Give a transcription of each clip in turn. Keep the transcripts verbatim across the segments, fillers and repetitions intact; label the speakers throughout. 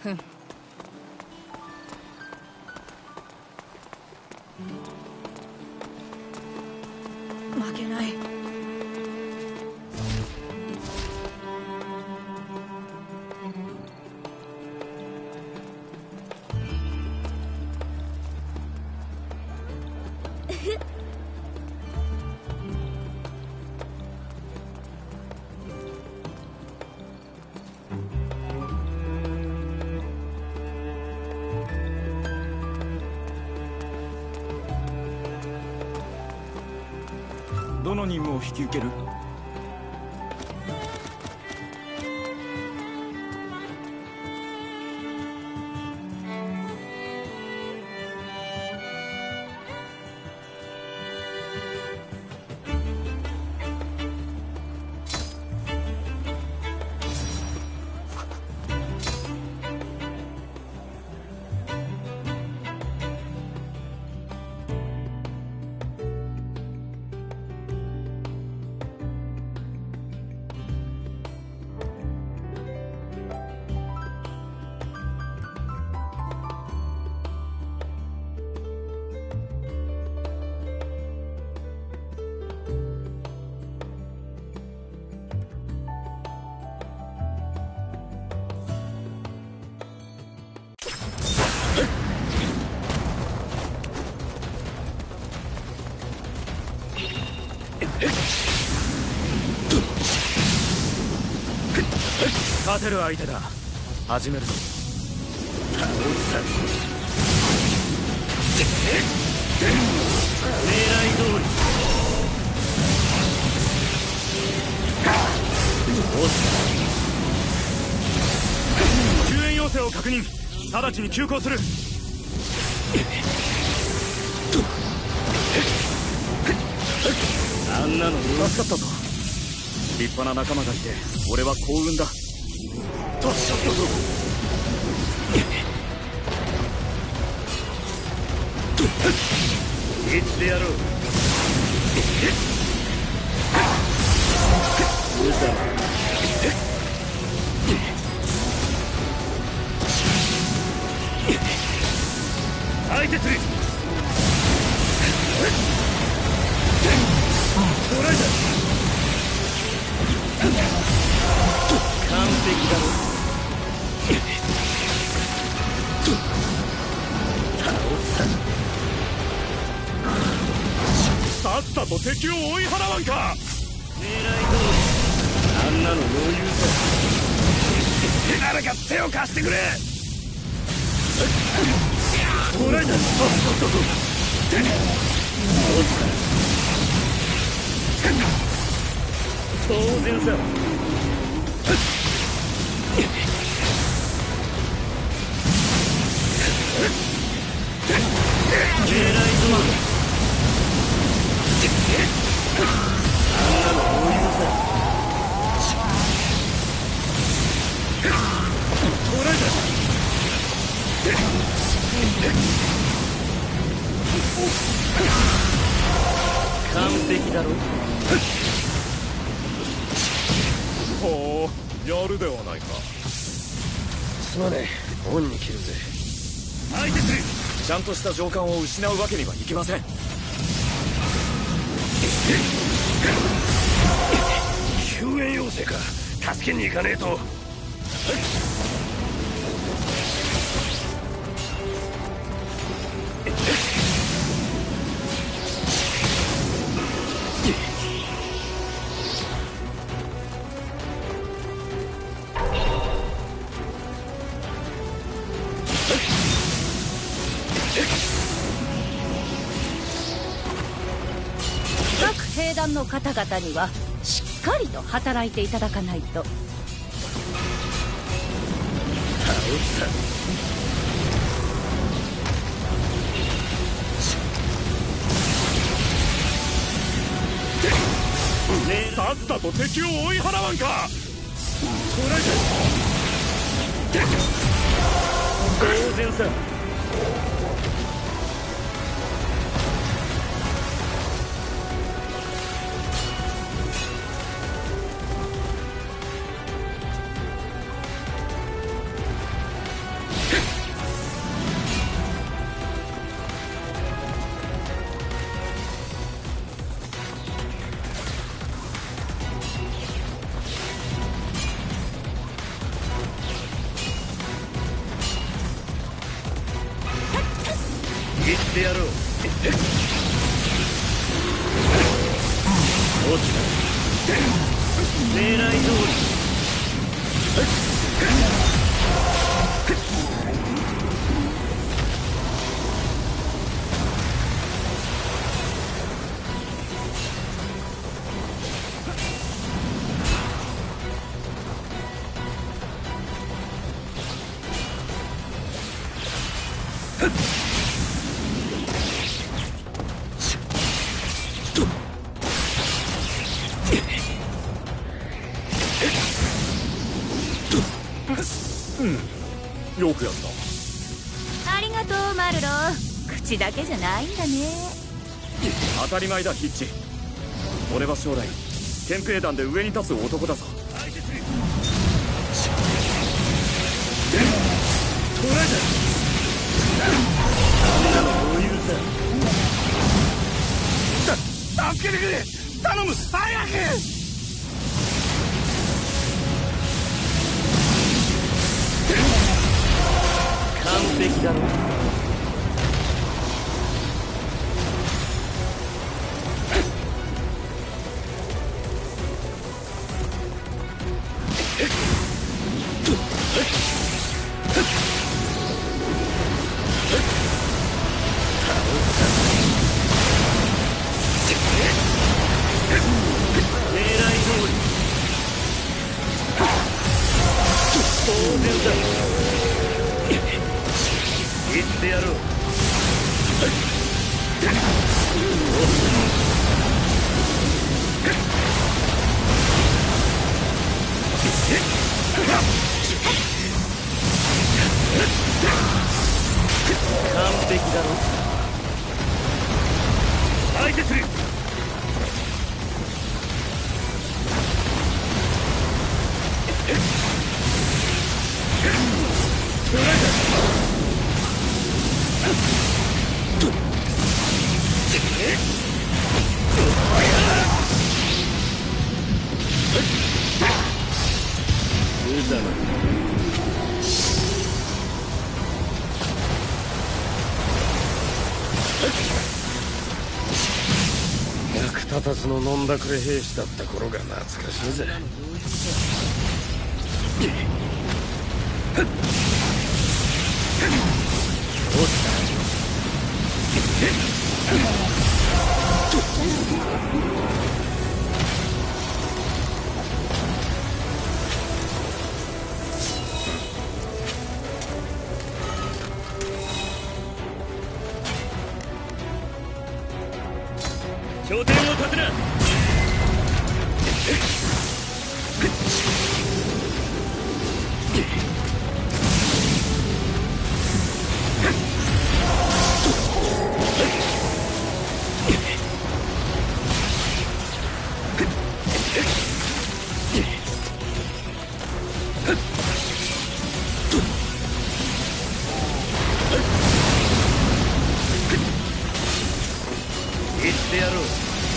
Speaker 1: ふん。負けない。
Speaker 2: どの任務を引き受ける？勝てる相手だ。始めるぞ。倒す。狙い通り。救援要請を確認。直ちに急行する。あんなの助かったぞ。立派な仲間がいて俺は幸運だ。助かったぞ。いつでやろう。無様。相手する。ドライだ。完璧だろ。さっさと敵を追い払わんか。狙い通り。あんなの余裕さ。誰か手を貸してくれ。ドライだ。助かったぞ。当然さ。狙いすまん。あんなの余裕さ。捕らえた。完璧だろ。
Speaker 3: ほう、やるではないか。
Speaker 2: すまねえ、恩に切るぜ。
Speaker 3: 相手する。
Speaker 2: ちゃんとした上官を失うわけにはいきません。
Speaker 3: 救援要請か。助けに行かねえと。
Speaker 1: 各兵団の方々にはしっかりと働いていただかないと。
Speaker 3: 倒す。さっさと敵を追い払わんか。捕らえた。当然さ。
Speaker 2: ってやろう。落ちた。狙い通り。
Speaker 3: よくやった。
Speaker 1: ありがとうマルロ。口だけじゃないんだね。
Speaker 3: 当たり前だヒッチ。俺は将来憲兵団で上に立つ男だぞ。
Speaker 2: 捉えた。あんなの余裕さ。助けてくれ、頼む、早く。完璧だろ。狙い通り。当然だ。言ってやろう。完璧だろ。相手する。捕らえた。無様。役立たずの飲んだくれ兵士だった頃が懐かしいぜ。落ちた。拠点を立てな。言ってやろう。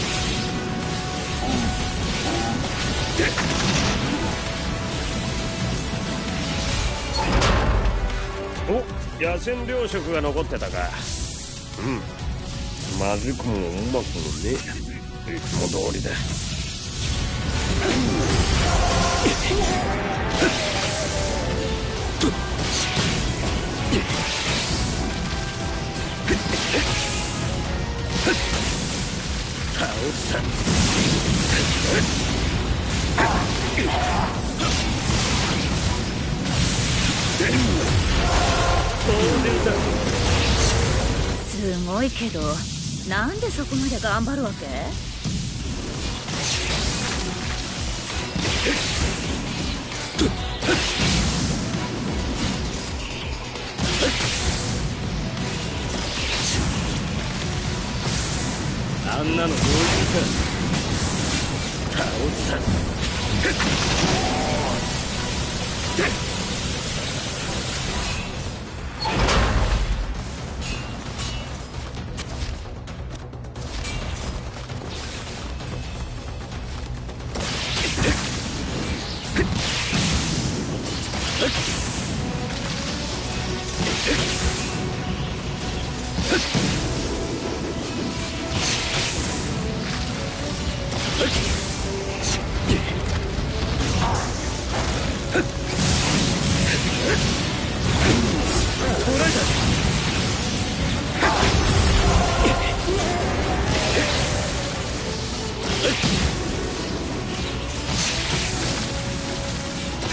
Speaker 2: お、野戦糧食が残ってたか。うん、まずくもうまくもね。いつも通りだ。倒した。
Speaker 1: すごいけど、なんでそこまで頑張るわけ？
Speaker 2: あんなのどういうさ。倒した。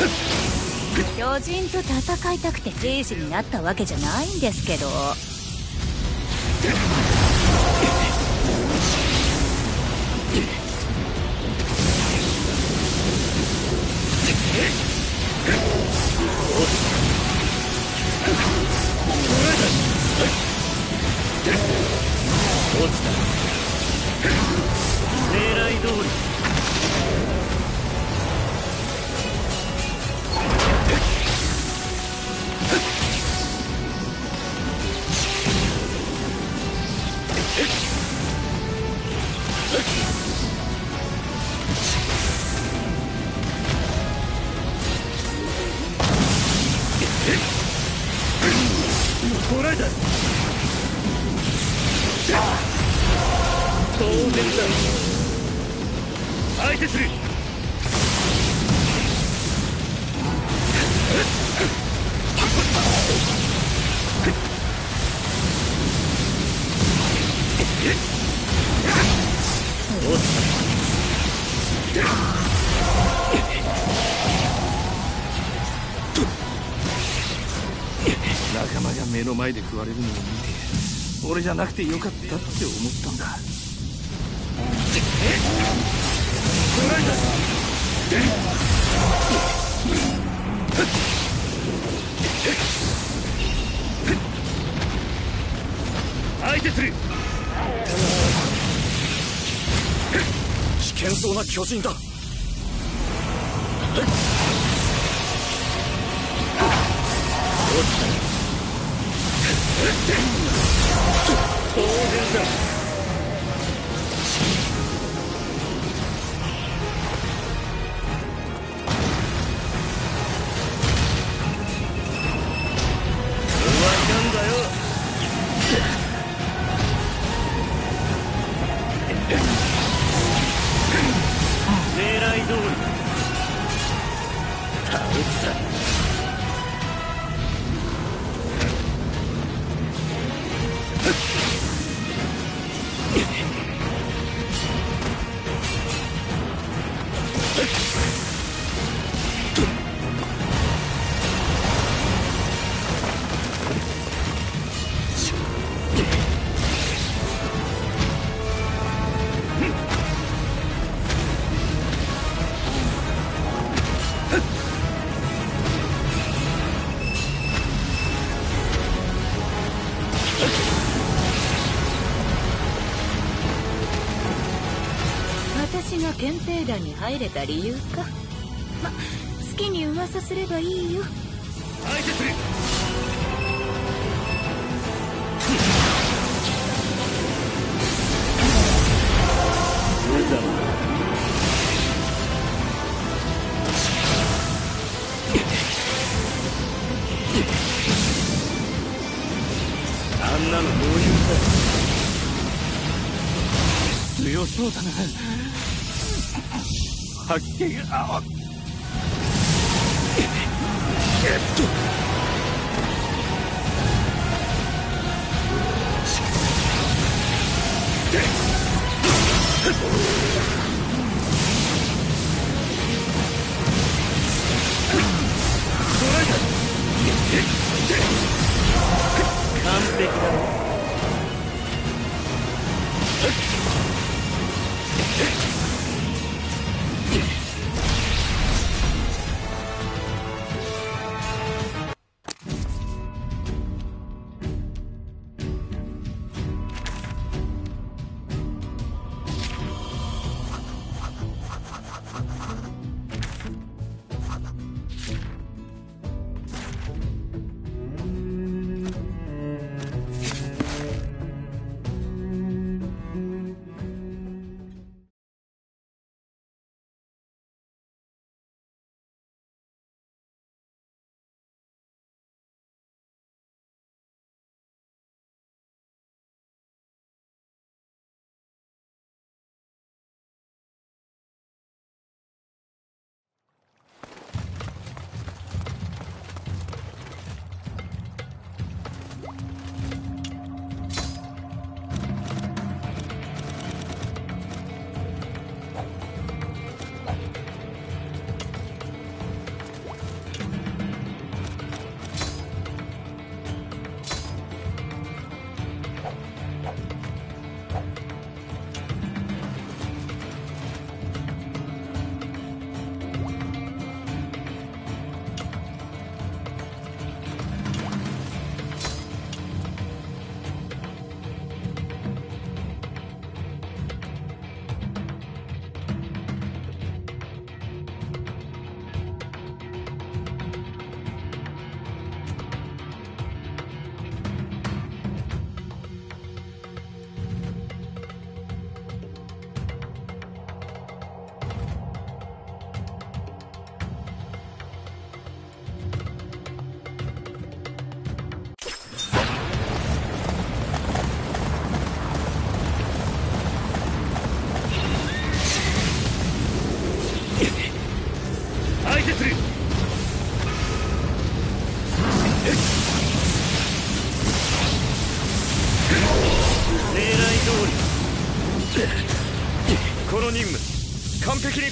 Speaker 1: 巨人と戦いたくて兵士になったわけじゃないんですけど。
Speaker 2: 落ちた。狙い通り。捕らえた。当然だ。相手する。仲間が目の前で食われるのを見て、俺じゃなくてよかったって思ったんだ。相手する。危険そうな巨人だ。当然だ。
Speaker 1: 私が憲兵団に入れた理由か。ま、好きに噂すればいいよ。
Speaker 2: 相手する。無様。あんなのどういうさ。強そうだな。発見あっえっと完璧だろ。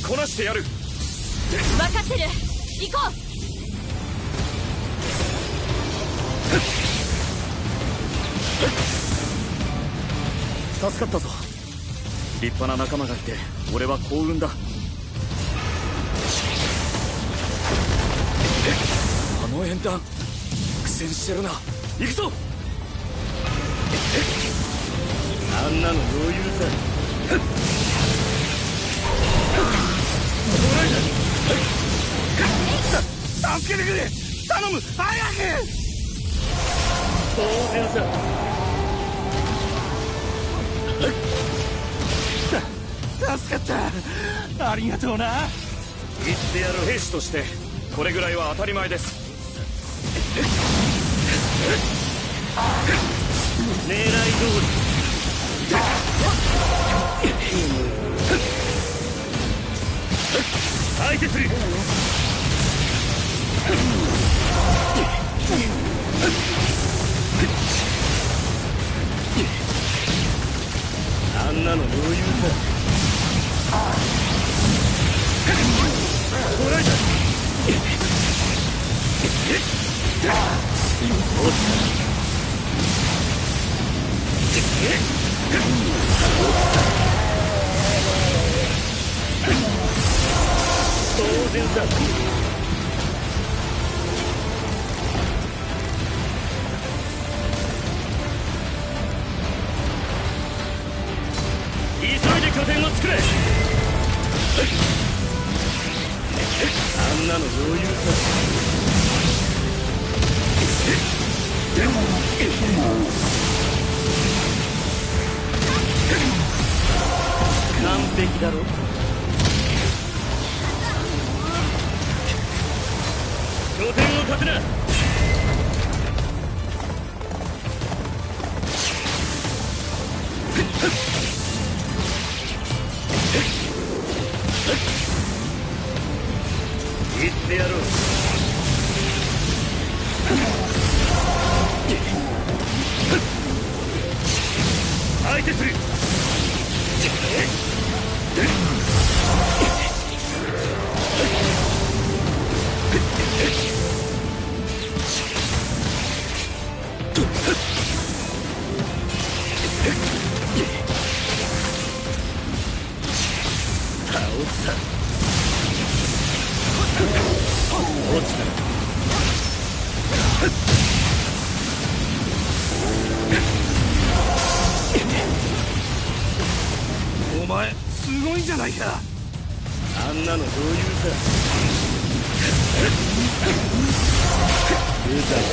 Speaker 3: こなしてやる。
Speaker 1: 分かってる。行こう。
Speaker 3: 助かったぞ。立派な仲間がいて俺は幸運だ。あの縁談苦戦してるな。行くぞ。
Speaker 2: あんなの余裕さ。助けてくれ。頼む、早く。当然さ。助かった。ありがとうな。
Speaker 3: 言ってやる。兵士としてこれぐらいは当たり前です。
Speaker 2: 狙い通り。相手する。あんなの余裕さ。捕らえた。当然さ。急いで拠点を作れ。あんなの余裕さ。完璧だろ。拠点を立てな。言ってやろう。相手する。倒す。落ちた。お前すごいじゃないか。あんなの余裕さ。うざい。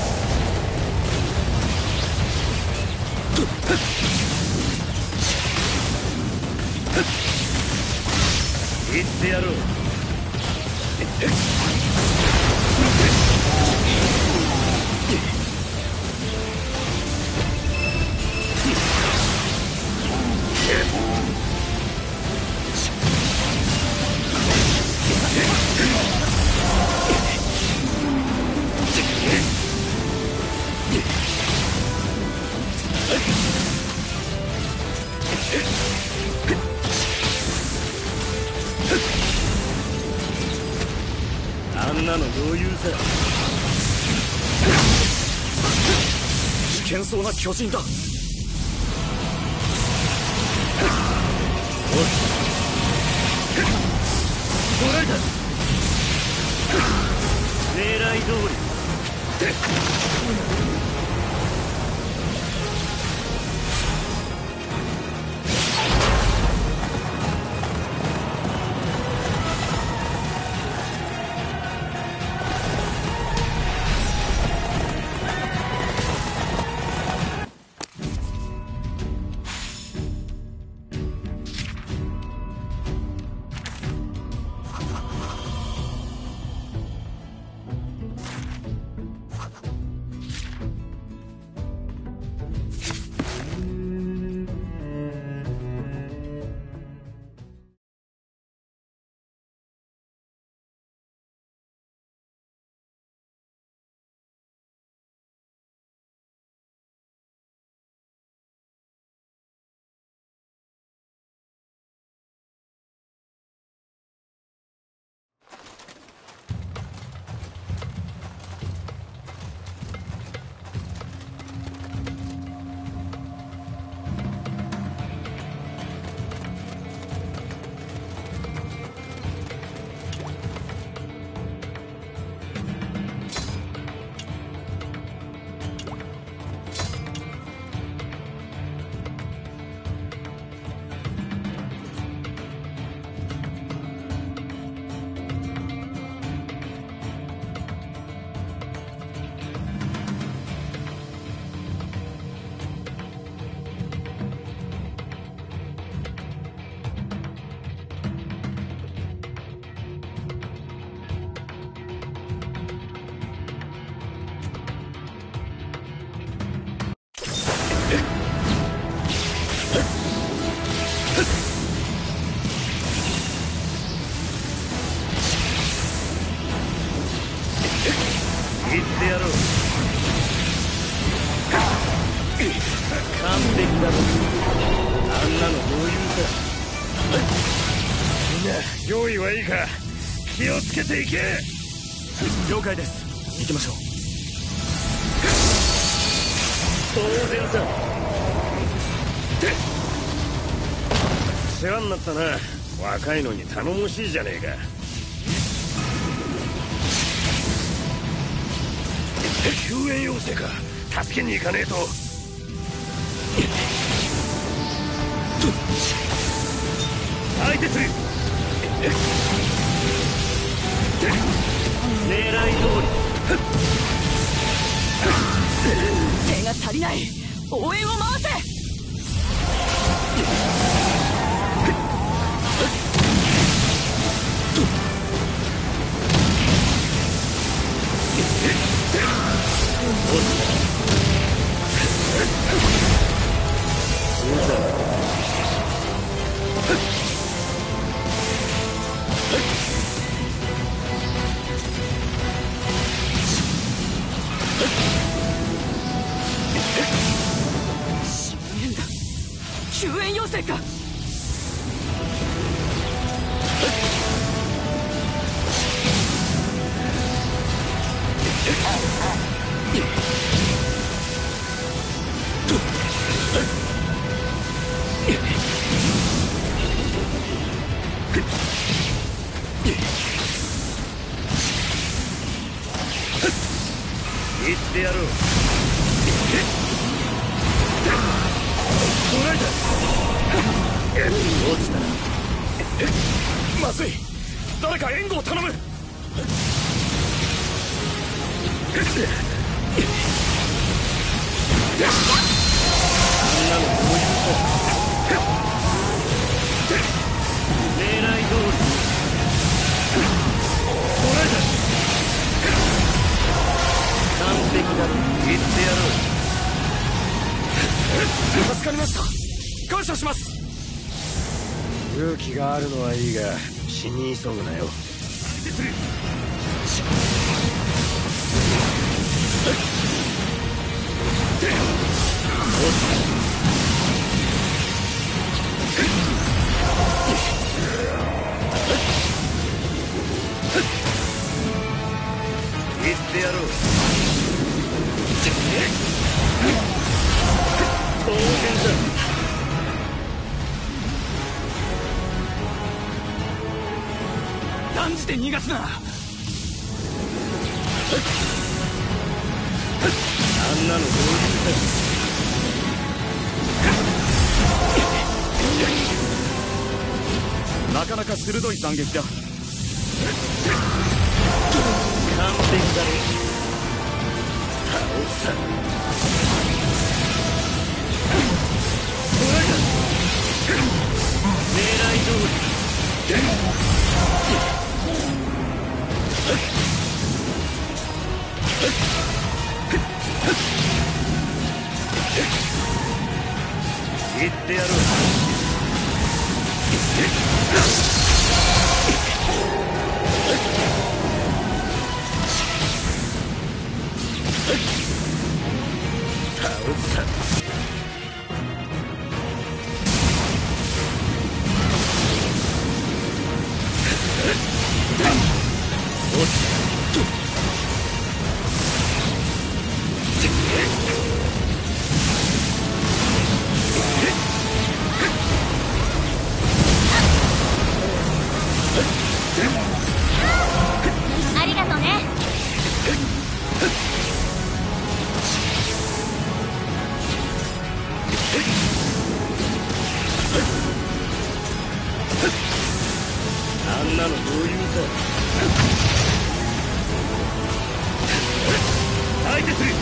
Speaker 2: 言ってやろう。あんなの余裕さ。
Speaker 3: 危険そうな巨人だ。
Speaker 2: 捕らえた。狙い通り。 言ってやろう。完璧だろ。あんなの余裕さ。みんな用意はいいか。気をつけていけ。
Speaker 3: 了解です。行きましょう。
Speaker 2: 当然さ。世話になったな。若いのに頼もしいじゃねえか。救援要請か。助けに行かねえと。相手する。狙い通り。
Speaker 1: 手が足りない。応援を回せ。救援要請か。
Speaker 2: 言ってやろう。捉えた。落ちたな。
Speaker 3: まずい。誰か援護を頼む。
Speaker 2: あんなのどういうさ。狙い通り。捉えた。完璧だろ。言ってやろう。
Speaker 3: 助かりました。感謝します。
Speaker 2: 勇気があるのはいいが死に急ぐなよ。言ってやろう。当然だ。
Speaker 3: 断じて逃がすな。
Speaker 2: あんなのどういう
Speaker 3: さ。なかなか鋭い斬撃だ。
Speaker 2: 完璧だろ。倒さ。狙い通り。言ってやろう。倒さ。落ちた。
Speaker 1: ありがとね。
Speaker 2: あんなのどういうさ。相手する。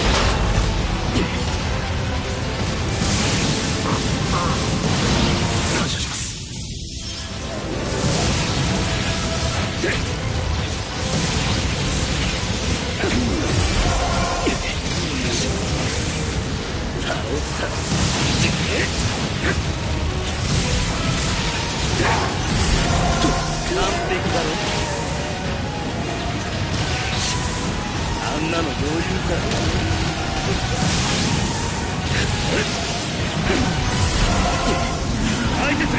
Speaker 3: 感謝します。
Speaker 2: 倒さ。完璧だろ。あんななの余裕さ。相手する。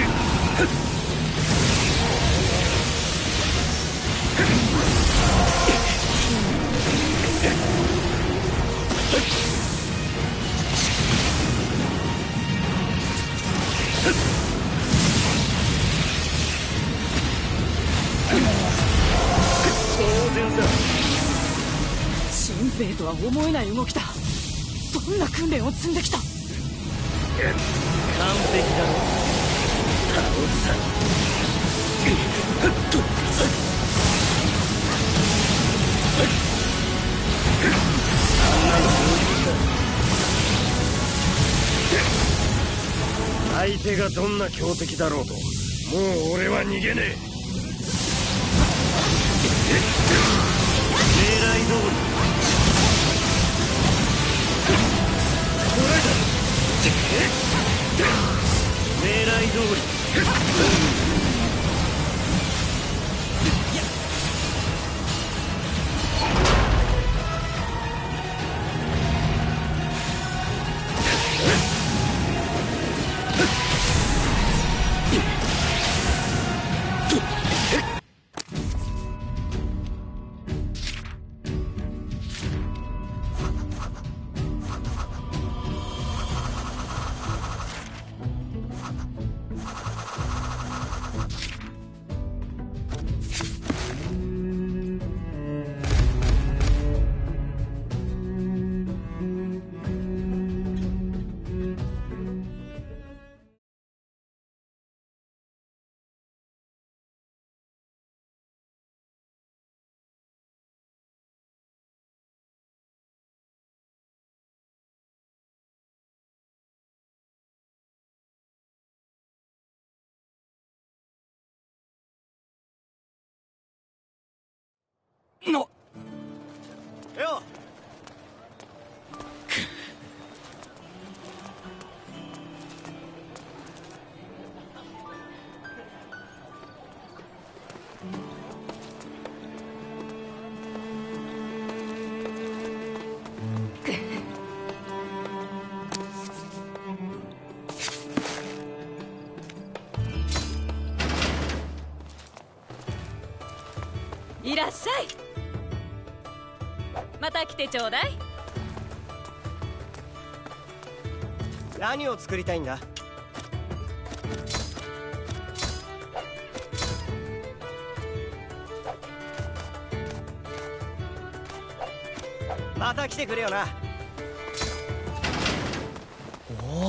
Speaker 2: 当然さ。
Speaker 1: 新兵とは思えない動きだ。どんな訓練を積んできた？
Speaker 2: 完璧だろ。倒すさ。あんなの余裕さ。相手がどんな強敵だろうと、もう俺は逃げねえ。狙い通り。捕らえた。狙い通り。のよ
Speaker 1: いらっしゃい。また来てちょうだい。
Speaker 4: 何を作りたいんだ？また来てくれよな。お